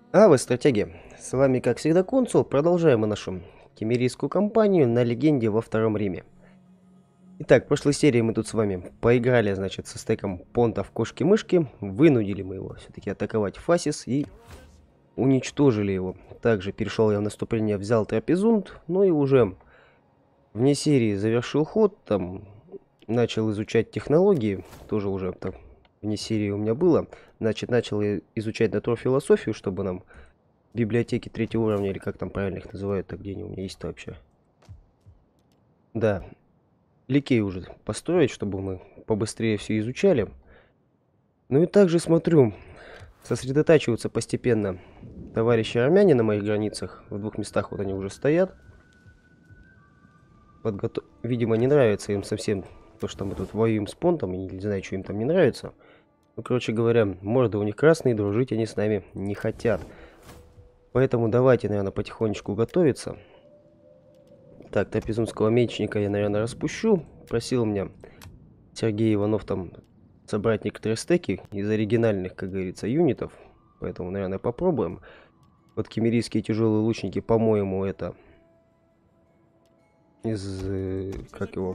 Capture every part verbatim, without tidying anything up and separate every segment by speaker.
Speaker 1: А вы стратеги. С вами, как всегда, Консул. Продолжаем мы нашу кемерийскую кампанию на легенде во Втором Риме. Итак, в прошлой серии мы тут с вами поиграли, значит, со стеком понтов кошки-мышки. Вынудили мы его все-таки атаковать Фасис и уничтожили его. Также перешел я в наступление, взял Трапезунд, ну и уже вне серии завершил ход, там начал изучать технологии, тоже уже там вне серии у меня было. Значит, начал я изучать натурфилософию, чтобы нам библиотеки третьего уровня, или как там правильно их называют, а где они у меня есть-то вообще? Да, Ликей уже построить, чтобы мы побыстрее все изучали. Ну и также смотрю, сосредотачиваются постепенно товарищи армяне на моих границах. В двух местах вот они уже стоят. Подготов... Видимо, не нравится им совсем то, что мы тут воюем с понтом. И не знаю, что им там не нравится. Ну, короче говоря, морды у них красные, дружить они с нами не хотят. Поэтому давайте, наверное, потихонечку готовиться. Так, трапезунского мечника я, наверное, распущу. Просил меня Сергей Иванов там собрать некоторые стеки из оригинальных, как говорится, юнитов. Поэтому, наверное, попробуем. Вот кемерийские тяжелые лучники, по-моему, это из... э, как его...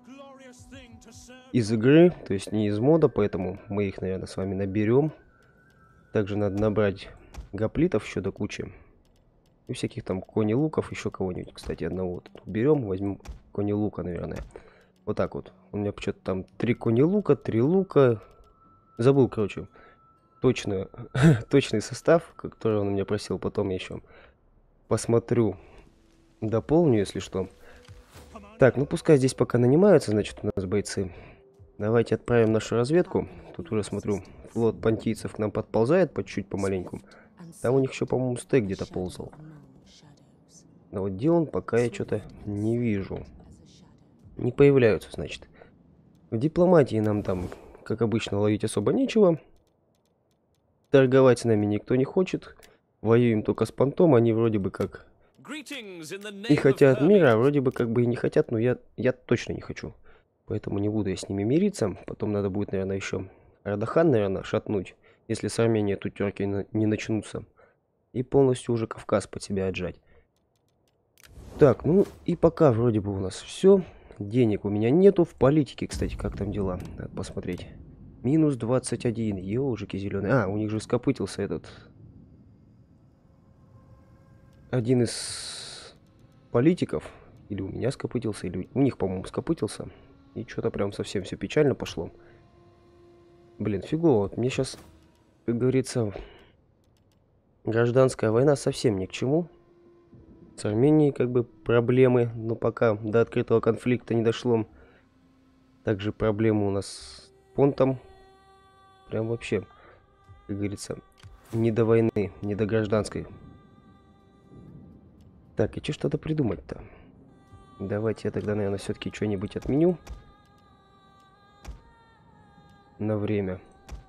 Speaker 1: Из игры, то есть не из мода, поэтому мы их, наверное, с вами наберем. Также надо набрать гоплитов еще до кучи. И всяких там кони-луков, еще кого-нибудь, кстати, одного вот уберем, возьмем кони-лука, наверное. Вот так вот. У меня почему-то там три кони-лука, три лука. Забыл, короче, точно, точный состав, который он у меня просил. Потом я еще посмотрю, дополню, если что. Так, ну пускай здесь пока нанимаются, значит, у нас бойцы. Давайте отправим нашу разведку. Тут уже смотрю, флот понтийцев к нам подползает по чуть-чуть помаленьку. Там у них еще, по-моему, стек где-то ползал. Но вот где он, пока я что-то не вижу. Не появляются, значит. В дипломатии нам там, как обычно, ловить особо нечего. Торговать с нами никто не хочет. Воюем только с понтом, они вроде бы как и хотят мира, а вроде бы как бы и не хотят, но я, я точно не хочу. Поэтому не буду я с ними мириться. Потом надо будет, наверное, еще Ардахан, наверное, шатнуть, если с Арменией тут терки не начнутся. И полностью уже Кавказ под себя отжать. Так, ну и пока вроде бы у нас все. Денег у меня нету. В политике, кстати, как там дела? Надо посмотреть. Минус двадцать один. Ёжики зеленые. А, у них же скопытился этот... Один из политиков. Или у меня скопытился, или у них, по-моему, скопытился. И что-то прям совсем все печально пошло. Блин, фигово. Вот мне сейчас, как говорится, гражданская война совсем ни к чему. С Арменией как бы проблемы, но пока до открытого конфликта не дошло. Также проблемы у нас с понтом. Прям вообще, как говорится, не до войны, не до гражданской. Так, и что что-то придумать-то? Давайте я тогда, наверное, все-таки что-нибудь отменю. На время.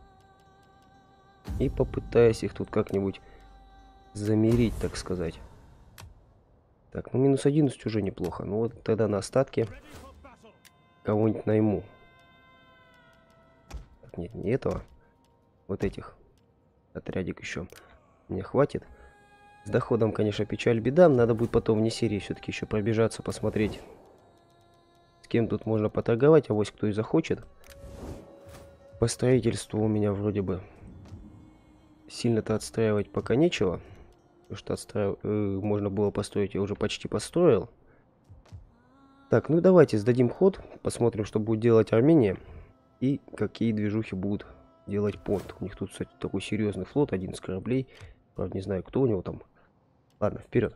Speaker 1: И попытаюсь их тут как-нибудь замерить, так сказать. Так, ну минус одиннадцать уже неплохо. Ну вот тогда на остатки кого-нибудь найму. Так, нет, не этого. Вот этих. Отрядик еще. Мне хватит. С доходом, конечно, печаль, беда. Надо будет потом вне серии все-таки еще пробежаться, посмотреть, с кем тут можно поторговать. Авось кто и захочет. По строительству у меня вроде бы сильно-то отстраивать пока нечего. Потому что отстраив... э, можно было построить, я уже почти построил. Так, ну давайте сдадим ход. Посмотрим, что будет делать Армения. И какие движухи будут делать понт. У них тут, кстати, такой серьезный флот, одиннадцать кораблей. Правда, не знаю, кто у него там. Ладно, вперед.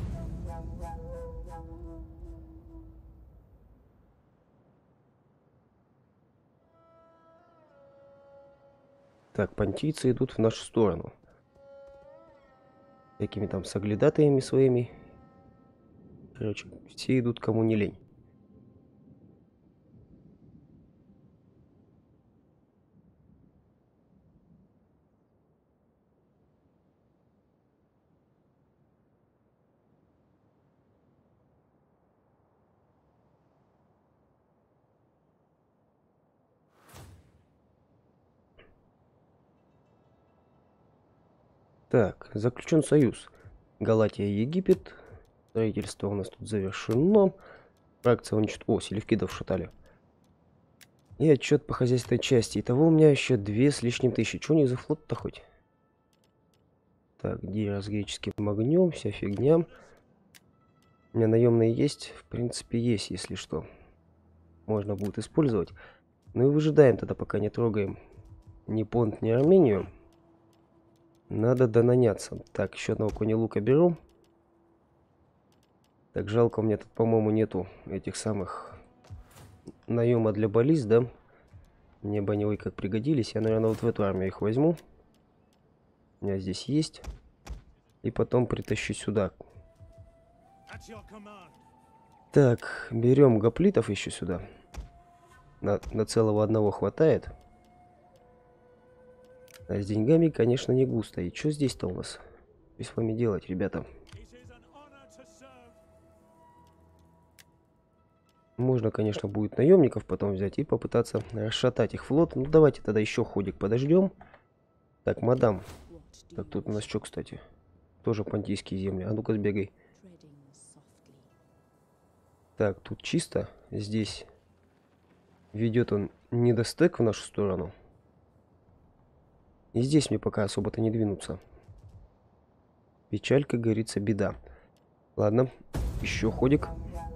Speaker 1: Так, понтийцы идут в нашу сторону. Такими там соглядатаями своими. Короче, все идут кому не лень. Так, заключен союз. Галатия и Египет. Строительство у нас тут завершено. Фракция уничтожена. О, селевкидов шатали. И отчет по хозяйственной части. Итого у меня еще две с лишним тысячи. Чего у них за флот-то хоть? Так, где с греческим огнем, вся фигня. У меня наемные есть. В принципе, есть, если что. Можно будет использовать. Ну и выжидаем тогда, пока не трогаем ни Понт, ни Армению. Надо донаняться. Так, еще одного конелука беру. Так, жалко, у меня тут, по-моему, нету этих самых наема для баллист, да? Мне бы они, ой, как пригодились. Я, наверное, вот в эту армию их возьму. У меня здесь есть. И потом притащу сюда. Так, берем гоплитов еще сюда. На, на целого одного хватает. А с деньгами, конечно, не густо. И что здесь-то у нас? Что с вами делать, ребята? Можно, конечно, будет наемников потом взять и попытаться расшатать их флот. Ну, давайте тогда еще ходик подождем. Так, мадам. Так, тут у нас что, кстати? Тоже понтийские земли. А ну-ка, сбегай. Так, тут чисто. Здесь ведет он недостек в нашу сторону. И здесь мне пока особо-то не двинуться. Печаль, как говорится, беда. Ладно, еще ходик.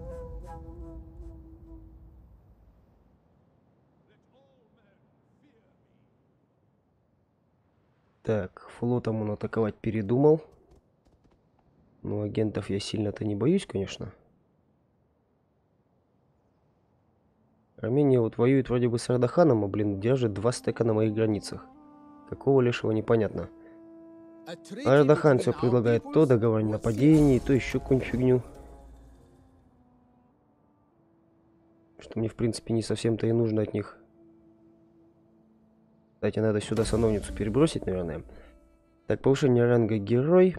Speaker 1: Так, флотом он атаковать передумал. Ну, агентов я сильно-то не боюсь, конечно. Армения вот воюет вроде бы с Ардаханом, а, блин, держит два стека на моих границах. Какого лишего, непонятно. Ардахан все предлагает то договор о нападении, то еще какую-нибудь фигню. Что мне, в принципе, не совсем-то и нужно от них. Кстати, надо сюда сановницу перебросить, наверное. Так, повышение ранга герой.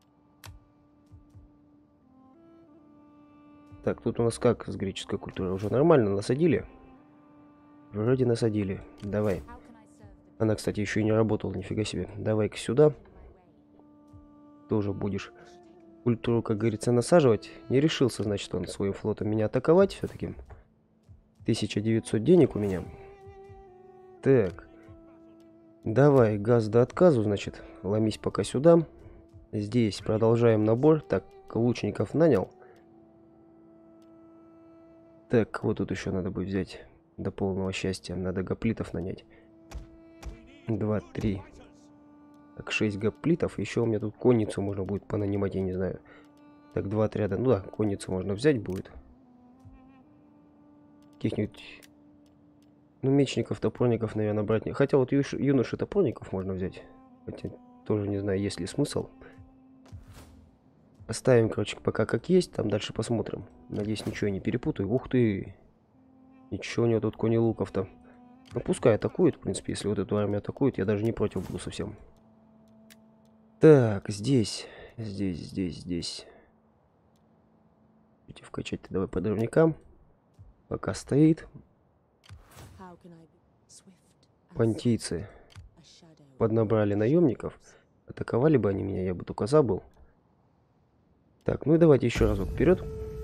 Speaker 1: Так, тут у нас как с греческой культурой? Уже нормально насадили? Вроде насадили. Давай. Она, кстати, еще и не работала, нифига себе. Давай-ка сюда. Тоже будешь культуру, как говорится, насаживать. Не решился, значит, он своим флотом меня атаковать все-таки. тысяча девятьсот денег у меня. Так. Давай, газ до отказу, значит. Ломись пока сюда. Здесь продолжаем набор. Так, лучников нанял. Так, вот тут еще надо будет взять до полного счастья. Надо гоплитов нанять. Два, три. Так, шесть гоплитов. Еще у меня тут конницу можно будет понанимать, я не знаю. Так, два отряда. Ну да, конницу можно взять будет. Каких-нибудь... Ну, мечников, топорников, наверное, брать не... Хотя вот ю... юноши топорников можно взять. Хотя тоже не знаю, есть ли смысл. Оставим, короче, пока как есть. Там дальше посмотрим. Надеюсь, ничего я не перепутаю. Ух ты! Ничего у него тут кони луков-то. Ну, пускай атакует, в принципе. Если вот эту армию атакует, я даже не против буду совсем. Так, здесь. Здесь, здесь, здесь. Вкачать давай подрывника. Пока стоит. Понтийцы поднабрали наемников. Атаковали бы они меня, я бы только забыл. Так, ну и давайте еще разок вперед.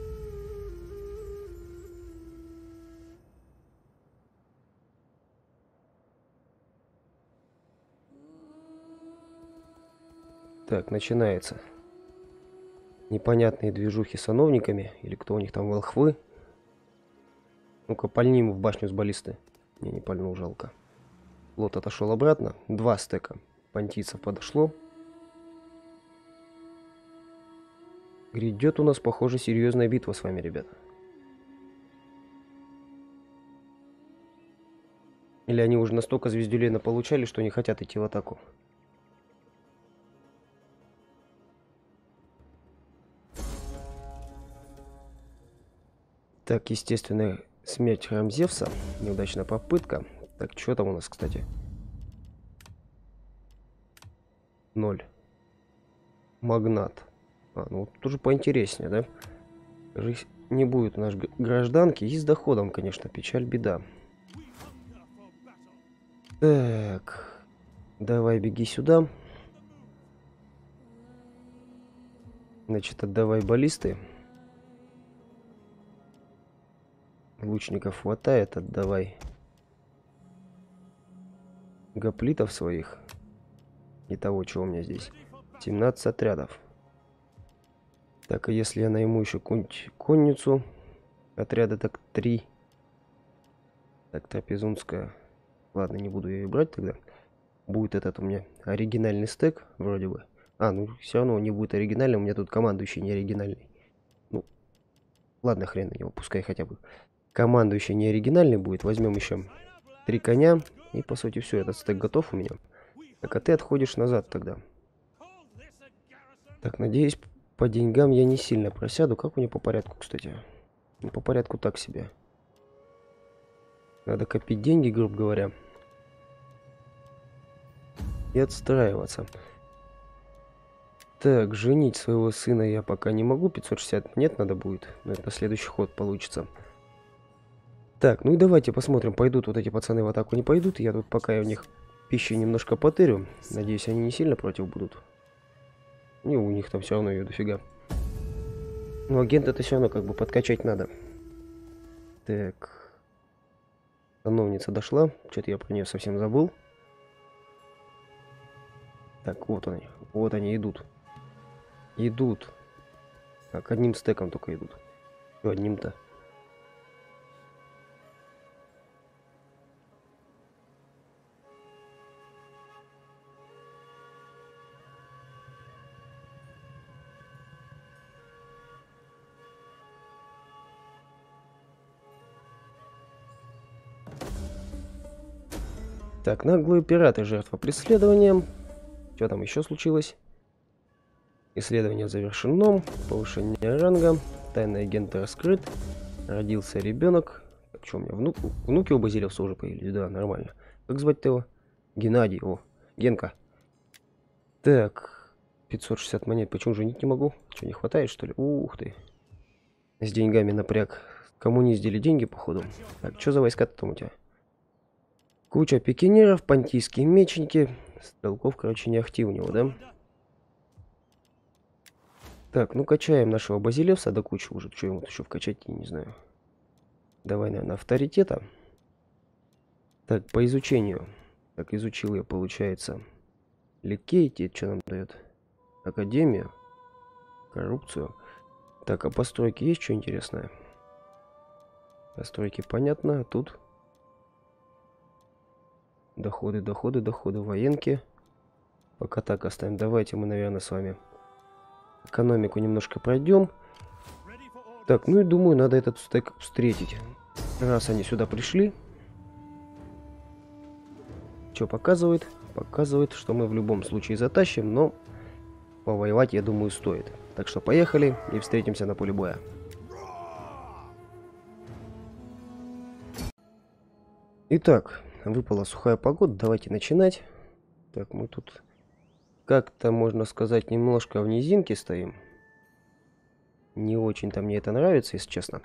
Speaker 1: Так, начинается. Непонятные движухи с сановниками. Или кто у них там, волхвы. Ну-ка, пальни ему в башню с баллисты. Не, не пальнул, жалко. Флот отошел обратно. Два стека понтийцев подошло. Грядет у нас, похоже, серьезная битва с вами, ребята. Или они уже настолько звездюлей получали, что не хотят идти в атаку. Так, естественно, смерть храм Зевса. Неудачная попытка. Так, что там у нас, кстати? Ноль. Магнат. А, ну тоже поинтереснее, да? Жизнь не будет у нас гражданки. И с доходом, конечно, печаль, беда. Так. Давай, беги сюда. Значит, отдавай баллисты. Лучников хватает, отдавай гоплитов своих. И того, чего у меня здесь. семнадцать отрядов. Так, а если я найму еще какую-нибудь конницу? Отряда так три. Так, трапезунская. Ладно, не буду ее брать тогда. Будет этот у меня оригинальный стек, вроде бы. А, ну все равно он не будет оригинальным. У меня тут командующий не оригинальный. Ну, ладно, хрен на него. Пускай хотя бы командующий не оригинальный будет. Возьмем еще три коня. И, по сути, все. Этот стек готов у меня. Так, а ты отходишь назад тогда. Так, надеюсь, по деньгам я не сильно просяду. Как у него по порядку, кстати? Ну, по порядку так себе. Надо копить деньги, грубо говоря. И отстраиваться. Так, женить своего сына я пока не могу. пятьсот шестьдесят нет, надо будет. Но это следующий ход получится. Так, ну и давайте посмотрим, пойдут вот эти пацаны в атаку, не пойдут. Я тут пока у них пищи немножко потырю. Надеюсь, они не сильно против будут. И у них там все равно ее дофига. Но агента-то все равно как бы подкачать надо. Так. Сановница дошла. Что-то я про нее совсем забыл. Так, вот они. Вот они идут. Идут. Так, одним стеком только идут. Что одним-то? Так, наглые пираты, жертва преследования. Что там еще случилось? Исследование завершено. Повышение ранга. Тайный агент раскрыт. Родился ребенок. Так, что у меня? Внук... Внуки у базилевса уже появились. Да, нормально. Как звать-то его? Геннадий. О, Генка. Так, пятьсот шестьдесят монет. Почему женить не могу? Что, не хватает, что ли? Ух ты. С деньгами напряг. Коммуниздили деньги, походу. Так, что за войска-то там у тебя? Куча пикинеров, понтийские мечники. Стрелков, короче, не ахти у него, да? Так, ну качаем нашего базилевса до кучи уже. Что ему еще вкачать, я не знаю. Давай, наверное, авторитета. Так, по изучению. Так, изучил я, получается. Ликейти, что нам дает? Академию. Коррупцию. Так, а постройки есть что интересное? Постройки понятно, а тут... Доходы, доходы, доходы, военки. Пока так оставим. Давайте мы, наверное, с вами экономику немножко пройдем. Так, ну и думаю, надо этот стек встретить. Раз они сюда пришли. Что показывает? Показывает, что мы в любом случае затащим, но повоевать, я думаю, стоит. Так что поехали и встретимся на поле боя. Итак, выпала сухая погода, давайте начинать. Так, мы тут как-то, можно сказать, немножко в низинке стоим. Не очень-то мне это нравится, если честно.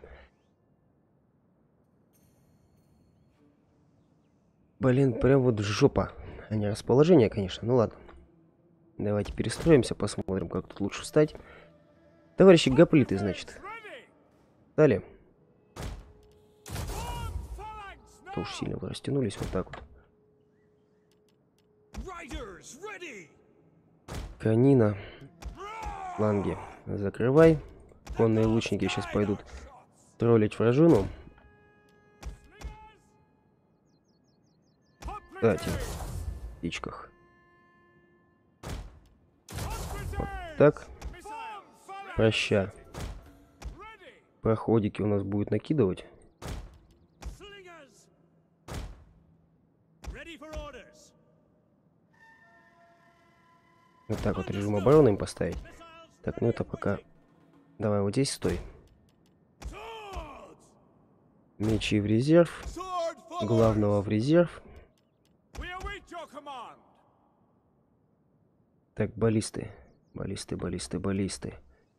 Speaker 1: Блин, прям вот жопа. А не расположение, конечно, ну ладно. Давайте перестроимся, посмотрим, как тут лучше встать. Товарищи гоплиты, значит. Далее. То уж сильно вы растянулись вот так вот. Конина. Фланги. Закрывай. Конные лучники сейчас пойдут троллить вражину. Кстати, в птичках. Вот так. Проща. Проходики у нас будет накидывать. Вот так вот режим обороны им поставить. Так, ну это пока... Давай вот здесь стой. Мечи в резерв. Главного в резерв. Так, баллисты. Баллисты, баллисты, баллисты.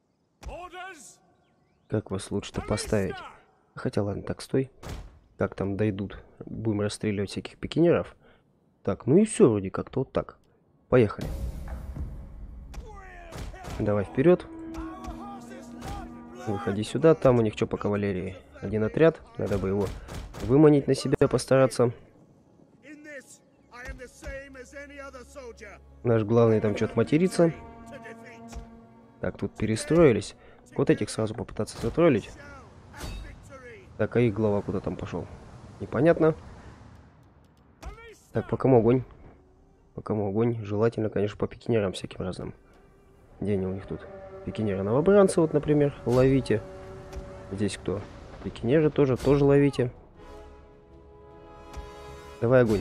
Speaker 1: Как вас лучше-то поставить? Хотя ладно, так, стой. Как там дойдут? Будем расстреливать всяких пикинеров. Так, ну и все вроде как-то вот так. Поехали. Давай вперед. Выходи сюда, там у них что по кавалерии? Один отряд, надо бы его выманить на себя, постараться. Наш главный там что-то матерится. Так, тут перестроились. Вот этих сразу попытаться затроллить. Так, а их глава куда там пошел? Непонятно. Так, по кому огонь? По кому огонь? Желательно, конечно, по пикинерам всяким разным. Где они у них тут? Пикинеры новобранцы, вот, например, ловите. Здесь кто? Пикинеры тоже, тоже ловите. Давай огонь.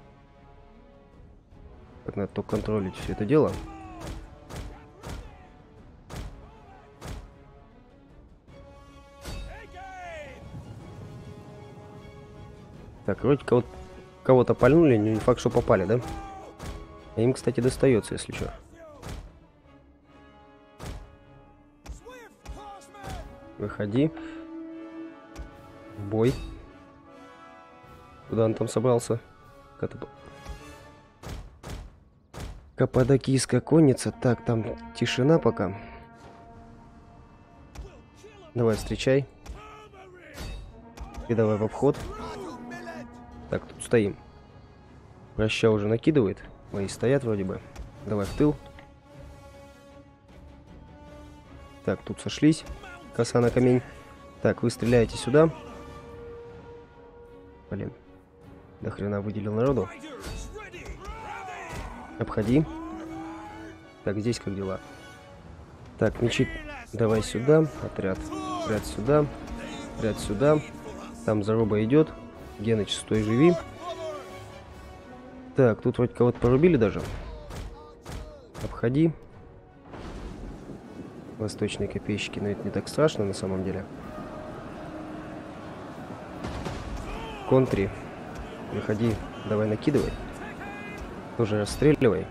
Speaker 1: Так, надо только контролить все это дело. Так, вроде кого-то кого-то пальнули, не факт, что попали, да? А им, кстати, достается, если что. Выходи. Бой. Куда он там собрался? Каппадокийская конница. Так, там тишина пока. Давай, встречай. И давай в обход. Так, тут стоим. Проща уже накидывает. Мои стоят вроде бы. Давай в тыл. Так, тут сошлись. Коса на камень. Так, вы стреляете сюда. Блин. До хрена выделил народу. Обходи. Так, здесь как дела? Так, мечи. Давай сюда. Отряд. Отряд сюда. Отряд сюда. Там заруба идет. Геныч, стой, живи. Так, тут вроде кого-то порубили даже. Обходи. Восточные копейщики, но это не так страшно на самом деле. Контри. Выходи, давай накидывай. Тоже расстреливай.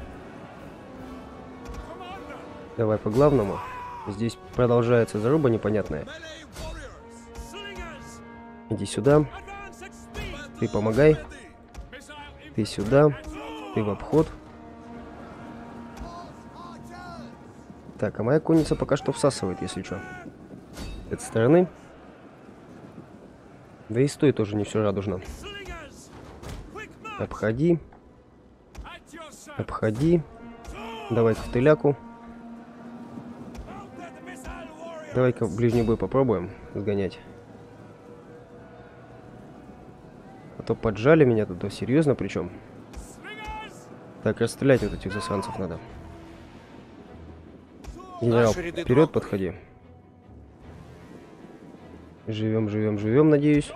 Speaker 1: Давай по главному. Здесь продолжается заруба непонятная. Иди сюда. Ты помогай. Ты сюда. Ты в обход. Так, а моя конница пока что всасывает, если что. С этой стороны. Да и стой тоже не все радужно. Обходи. Обходи. Давай-ка в тыляку. Давай-ка в ближний бой попробуем сгонять. А то поджали меня тут, да, серьезно причем. Так, расстрелять вот этих засранцев надо. Генерал, вперед подходи. Живем, живем, живем, надеюсь.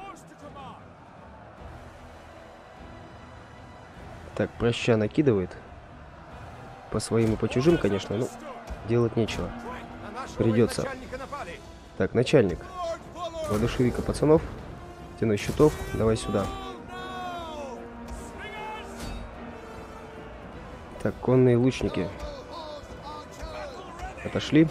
Speaker 1: Так, проща накидывает. По своим и по чужим, конечно, но делать нечего. Придется. Так, начальник. Воодушеви-ка пацанов. Стеной щитов. Давай сюда. Так, конные лучники. Отошли.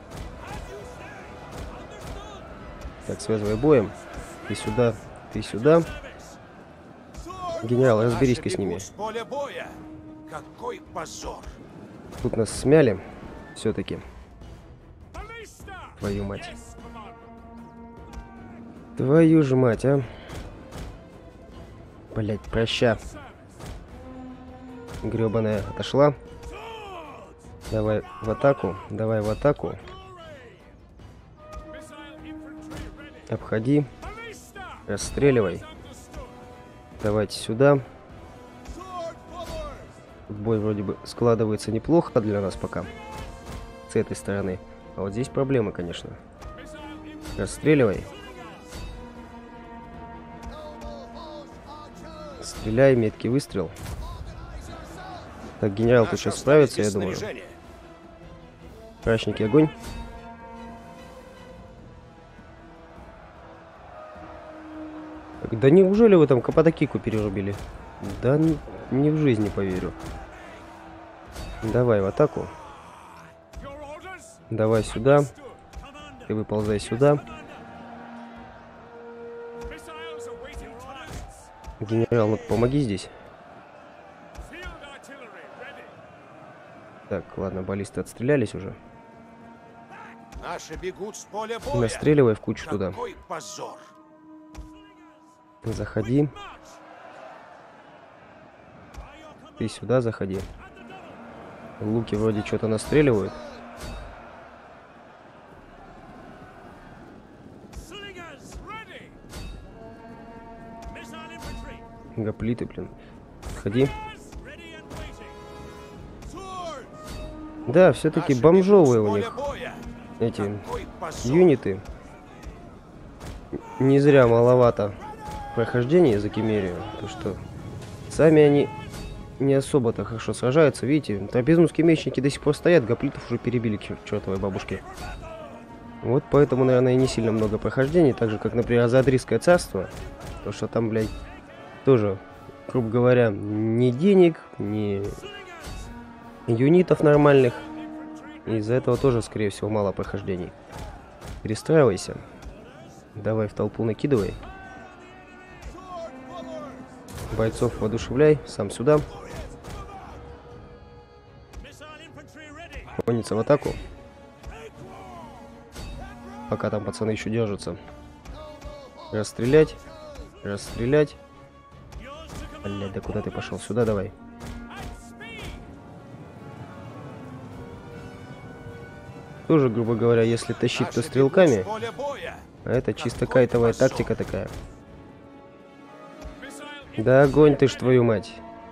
Speaker 1: Так, связывай боем. Ты сюда, ты сюда. Генерал, разберись-ка с ними.
Speaker 2: Какой позор.
Speaker 1: Тут нас смяли. Все-таки. Твою мать. Твою же мать, а. Блять, проща. Гребаная отошла. Давай в атаку. Давай в атаку. Обходи. Расстреливай. Давайте сюда. Бой вроде бы складывается неплохо для нас пока. С этой стороны. А вот здесь проблема, конечно. Расстреливай. Стреляй, меткий выстрел. Так, генерал тут сейчас справится, я думаю. Прачники, огонь. Так, да неужели вы там Каппадокийку перерубили? Да не в жизни поверю. Давай в атаку. Давай сюда. Ты выползай сюда. Генерал, ну помоги здесь. Так, ладно, баллисты отстрелялись уже.
Speaker 2: Наши бегут с поля боя.
Speaker 1: Настреливай в кучу туда.
Speaker 2: Какой позор.
Speaker 1: Заходи. Ты сюда заходи. Луки вроде что-то настреливают. Гоплиты, блин. Ходи. Да, все-таки бомжовые у них эти юниты. Не зря маловато прохождения за Кемерию, потому что сами они не особо-то хорошо сражаются. Видите, трапезунские мечники до сих пор стоят, гоплитов уже перебили к чертовой бабушке. Вот поэтому, наверное, и не сильно много прохождений, так же, как, например, Задрийское царство. Потому что там, блядь, тоже, грубо говоря, ни денег, ни юнитов нормальных. Из-за этого тоже, скорее всего, мало прохождений. Перестраивайся. Давай в толпу накидывай. Бойцов воодушевляй. Сам сюда. Конница в атаку. Пока там пацаны еще держатся. Расстрелять. Расстрелять. Блядь, да куда ты пошел? Сюда давай. Тоже, грубо говоря, если тащить, то стрелками. А это чисто кайтовая тактика такая. Да огонь ты ж, твою мать.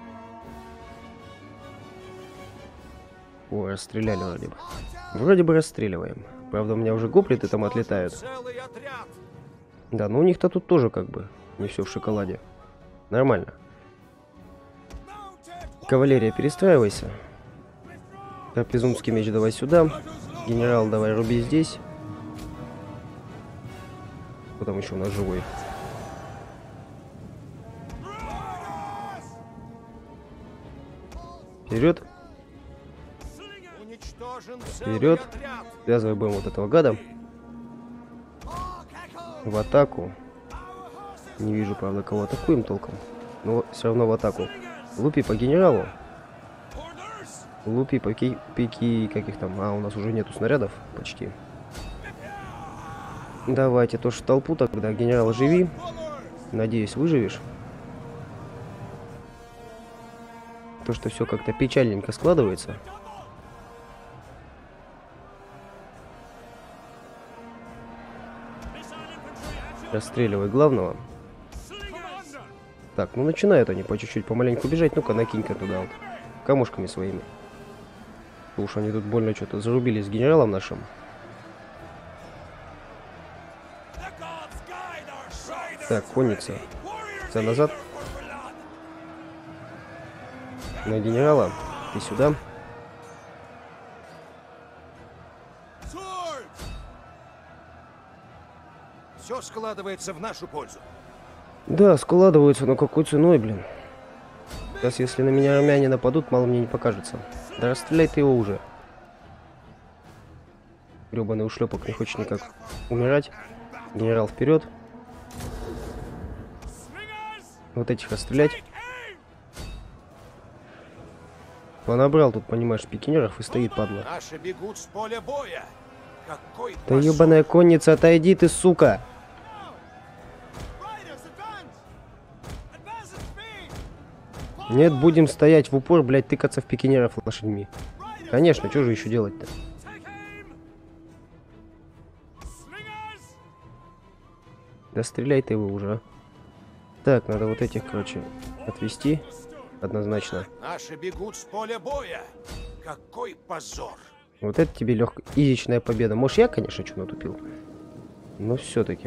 Speaker 1: О, расстреляли вроде бы. Вроде бы расстреливаем. Правда, у меня уже гоплиты там отлетают. Да, но у них-то тут тоже как бы не все в шоколаде. Нормально. Кавалерия, перестраивайся. Трапезунский меч давай сюда. Генерал, давай руби здесь. Кто там еще у нас живой? Вперед. Вперед. Связывай будем вот этого гада. В атаку. Не вижу, правда, кого атакуем толком. Но все равно в атаку. Лупи по генералу. Лупи, пики, пики, каких там. А, у нас уже нету снарядов почти. Давайте тоже в толпу тогда. Генерал, живи. Надеюсь, выживешь. То, что все как-то печальненько складывается. Расстреливай главного. Так, ну начинают они по чуть-чуть помаленьку бежать. Ну-ка, накинь-ка туда вот. Камушками своими. Уж они тут больно что-то зарубились с генералом нашим. Так, конница. Це назад. На генерала. И сюда.
Speaker 2: Все складывается в нашу пользу.
Speaker 1: Да, складываются, но какой ценой, блин. Сейчас, если на меня армяне нападут, мало мне не покажется. Да расстреляй ты его уже. Гребаный ушлепок не хочет никак умирать. Генерал вперед. Вот этих расстрелять. Понабрал тут, понимаешь, пикинеров и стоит, падла.
Speaker 2: Наши бегут с поля боя. Какой
Speaker 1: Да ебаная конница, отойди ты, сука! Нет, будем стоять в упор, блядь, тыкаться в пикинеров лошадьми. Конечно, что же еще делать-то? Да стреляй ты его уже. Так, надо вот этих, короче, отвести. Однозначно.
Speaker 2: Наши бегут с поля боя. Какой позор.
Speaker 1: Вот это тебе легкая, изичная победа. Может, я, конечно, что натупил. Но все-таки.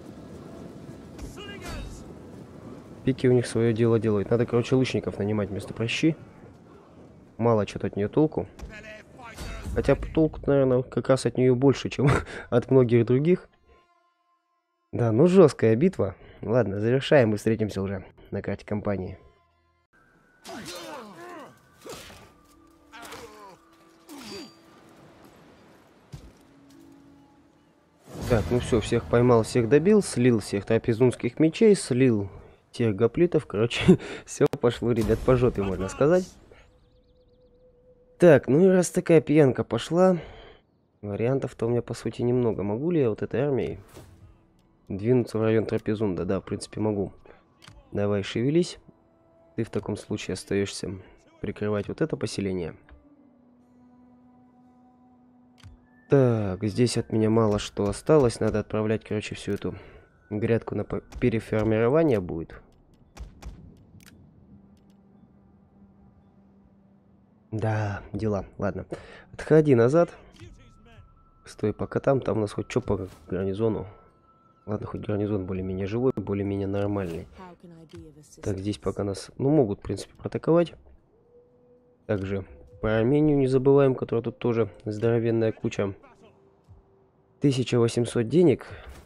Speaker 1: Пики у них свое дело делают. Надо, короче, лучников нанимать вместо прощи. Мало что-то от нее толку. Хотя толку, наверное, как раз от нее больше, чем от многих других. Да, ну жесткая битва. Ладно, завершаем и встретимся уже на карте кампании. Так, ну все, всех поймал, всех добил, слил всех трапезунских мечей, слил тех гоплитов. Короче, все пошло, ребят, по жопе, можно сказать. Так, ну и раз такая пьянка пошла, Вариантов-то у меня, по сути, немного. Могу ли я вот этой армией двинуться в район Трапезунда? Да, в принципе, могу. Давай, шевелись. Ты в таком случае остаешься прикрывать вот это поселение. Так, здесь от меня мало что осталось. Надо отправлять, короче, всю эту грядку на переформирование будет. Да, дела. Ладно. Отходи назад. Стой пока там. Там у нас хоть что по гарнизону. Ладно, хоть гарнизон более-менее живой, более-менее нормальный. Так, здесь пока нас, ну, могут, в принципе, проатаковать. Также про Армению не забываем, которая тут тоже здоровенная куча. тысяча восемьсот денег.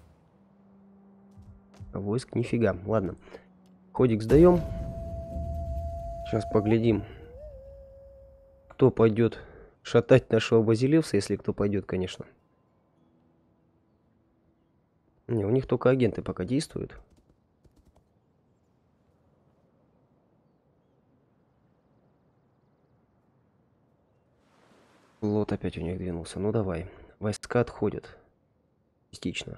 Speaker 1: А войск нифига. Ладно. Ходик сдаем. Сейчас поглядим, кто пойдет шатать нашего Базилевса, если кто пойдет, конечно. Не, у них только агенты пока действуют. Флот опять у них двинулся. Ну давай. Войска отходят. Частично.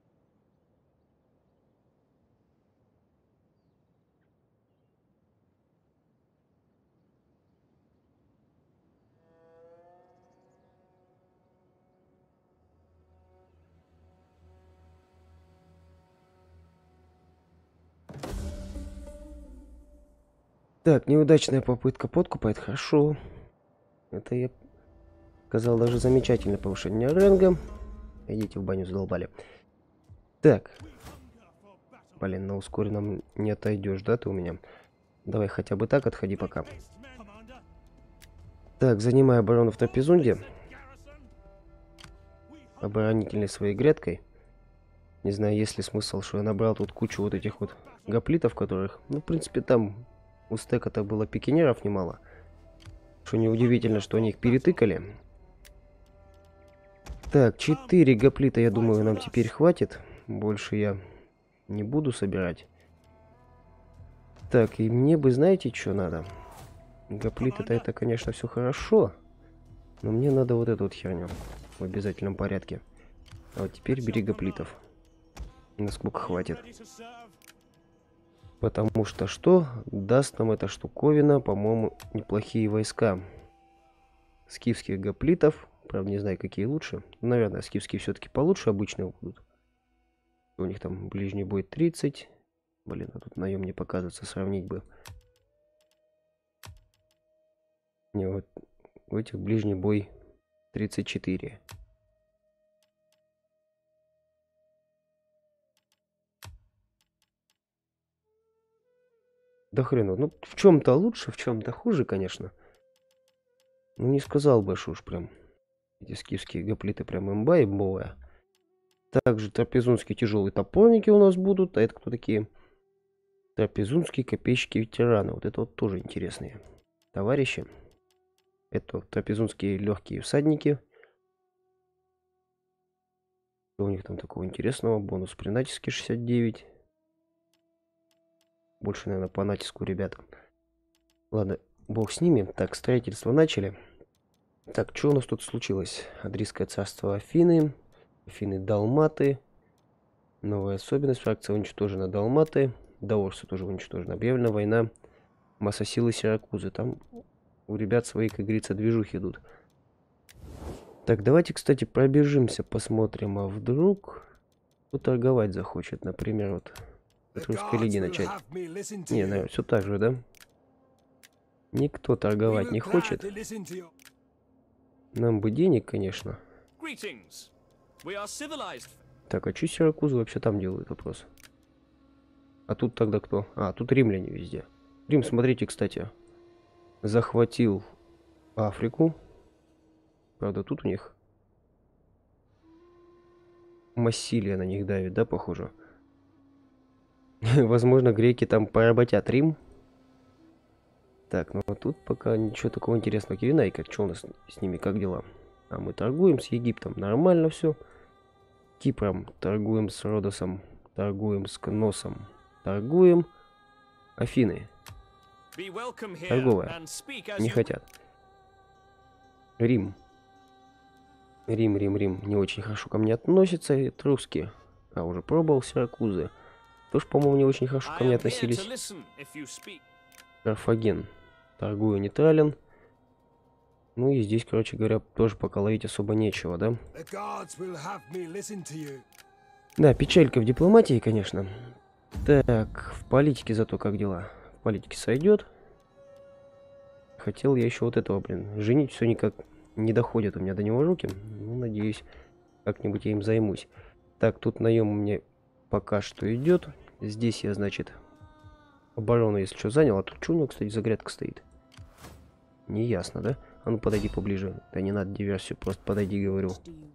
Speaker 1: Так, неудачная попытка подкупа, это хорошо. Это я сказал даже замечательное повышение ранга. Идите в баню, задолбали. Так. Блин, на ускоренном не отойдешь, да, ты у меня? Давай хотя бы так, отходи пока. Так, занимай оборону в Трапезунде. Оборонительной своей грядкой. Не знаю, есть ли смысл, что я набрал тут кучу вот этих вот гоплитов, которых... Ну, в принципе, там у стека-то было пикинеров немало. Что неудивительно, что они их перетыкали. Так, четыре гоплита, я думаю, нам теперь хватит. Больше я не буду собирать. Так, и мне бы, знаете, что надо? Гоплиты-то это, конечно, все хорошо. Но мне надо вот эту вот херню в обязательном порядке. А вот теперь бери гоплитов. Насколько хватит. Потому что что? Даст нам эта штуковина, по-моему, неплохие войска. Скифских гоплитов. Правда, не знаю, какие лучше. Наверное, скифские все-таки получше обычных будут. У них там ближний бой тридцать. Блин, а тут наем не показывается, сравнить бы. Не, вот у этих ближний бой тридцать четыре. Да хрена. Ну, в чем-то лучше, в чем-то хуже, конечно. Ну, не сказал бы, что уж прям эти скифские гоплиты прям имба и имбовая. Также трапезунские тяжелые топорники у нас будут. А это кто такие? Трапезунские копейщики-ветераны. Вот это вот тоже интересные товарищи. Это трапезунские легкие всадники. Что у них там такого интересного? Бонус при натиске шестьдесят девять. Больше, наверное, по натиску, ребята. Ладно, бог с ними. Так, строительство начали. Так, что у нас тут случилось? Адрийское царство Афины. Афины Далматы. Новая особенность. Фракция уничтожена Далматы. Даорсы тоже уничтожена. Объявлена война. Масса силы Сиракузы. Там у ребят свои, как говорится, движухи идут. Так, давайте, кстати, пробежимся, посмотрим. А вдруг кто торговать захочет? Например, вот от русской лиги начать. Не, наверное, все так же, да? Никто торговать не хочет. Нам бы денег, конечно. Так, а что Сиракузы вообще там делают, вопрос? А тут тогда кто? А, тут римляне везде. Рим, смотрите, кстати, захватил Африку. Правда, тут у них Массилия на них давит, да, похоже? Возможно, греки там поработят Рим. Так, ну вот тут пока ничего такого интересного. Киренайка, что у нас с ними, как дела? А мы торгуем с Египтом, нормально все. Кипром торгуем с Родосом, торгуем с Кносом, торгуем. Афины. Торговая. Не хотят. Рим. Рим, Рим, Рим не очень хорошо ко мне относится. Этруски. А, уже пробовал Сиракузы. Тоже, по-моему, не очень хорошо ко мне относились. Карфаген. Торгую нейтрален. Ну и здесь, короче говоря, тоже пока ловить особо нечего, да? Да, печалька в дипломатии, конечно. Так, в политике зато как дела? В политике сойдет. Хотел я еще вот этого, блин, женить, все никак не доходит у меня до него руки. Ну, надеюсь, как-нибудь я им займусь. Так, тут наем у меня пока что идет. Здесь я, значит, оборону, если что, занял. А тут что у него, кстати, за грядка стоит? Неясно, да? А ну, подойди поближе. Да не надо диверсию, просто подойди, говорю.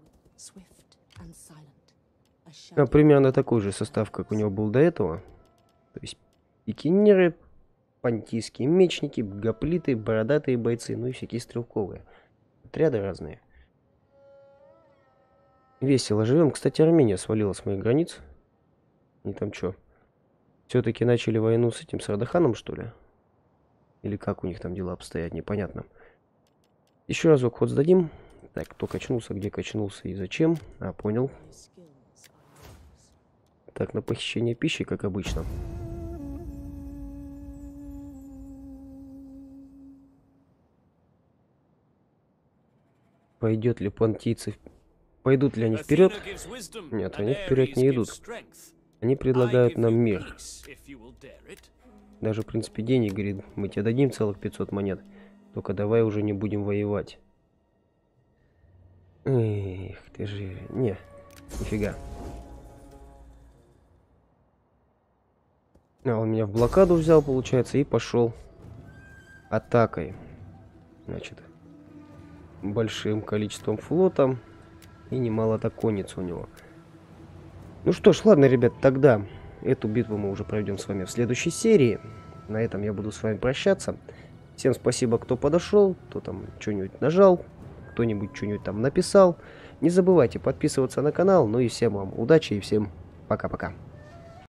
Speaker 1: А, примерно такой же состав, как у него был до этого. То есть пикинеры, понтийские мечники, гоплиты, бородатые бойцы, ну и всякие стрелковые. Отряды разные. Весело живем. Кстати, Армения свалила с моих границ. Они там что? Все-таки начали войну с этим, с Ардаханом, что ли? Или как у них там дела обстоят, непонятно. Еще разок ход сдадим. Так, кто качнулся, где качнулся и зачем? А, понял. Так, на похищение пищи, как обычно. Пойдет ли понтийцы? Пойдут ли они вперед? Нет, они вперед не идут. Они предлагают нам мир. Даже, в принципе, денег, говорит, мы тебе дадим целых пятьсот монет. Только давай уже не будем воевать. Эх, ты же... Не, нифига. А, он меня в блокаду взял, получается, и пошел атакой. Значит, большим количеством флота и немало конниц у него. Ну что ж, ладно, ребят, тогда эту битву мы уже проведем с вами в следующей серии. На этом я буду с вами прощаться. Всем спасибо, кто подошел, кто там что-нибудь нажал, кто-нибудь что-нибудь там написал. Не забывайте подписываться на канал. Ну и всем вам удачи и всем пока-пока.